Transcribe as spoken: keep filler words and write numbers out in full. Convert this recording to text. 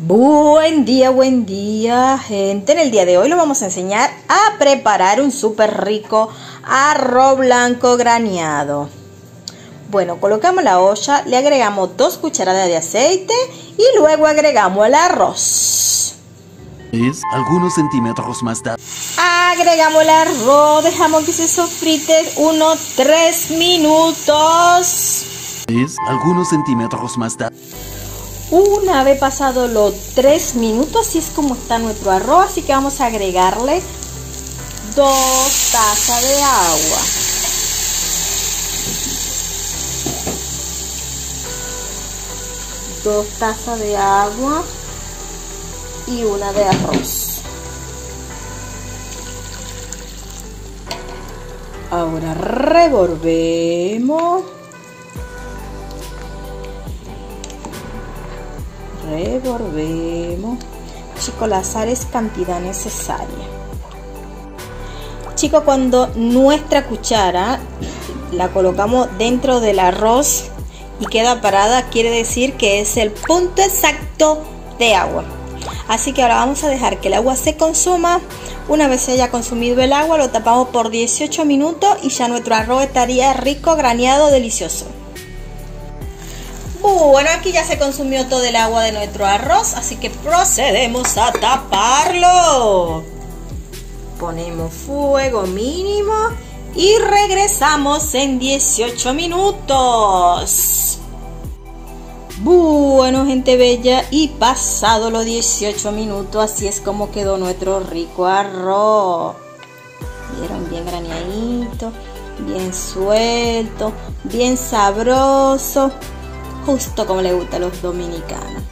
Buen día, buen día, gente. En el día de hoy lo vamos a enseñar a preparar un súper rico arroz blanco graneado. Bueno, colocamos la olla, le agregamos dos cucharadas de aceite y luego agregamos el arroz. Es algunos centímetros más tarde. Agregamos el arroz, dejamos que se sofrite unos tres minutos. Es algunos centímetros más tarde. Una vez pasado los tres minutos, así es como está nuestro arroz, así que vamos a agregarle dos tazas de agua. Dos tazas de agua y una de arroz. Ahora revolvemos. Revolvemos. Chicos, la sal es cantidad necesaria. Chicos, cuando nuestra cuchara la colocamos dentro del arroz y queda parada, quiere decir que es el punto exacto de agua. Así que ahora vamos a dejar que el agua se consuma. Una vez se haya consumido el agua, lo tapamos por dieciocho minutos y ya nuestro arroz estaría rico, graneado, delicioso. Bueno, aquí ya se consumió todo el agua de nuestro arroz, así que procedemos a taparlo. Ponemos fuego mínimo y regresamos en dieciocho minutos. Bueno, gente bella, y pasado los dieciocho minutos, así es como quedó nuestro rico arroz. Vieron, bien graneadito, bien suelto, bien sabroso. Justo como le gusta a los dominicanos.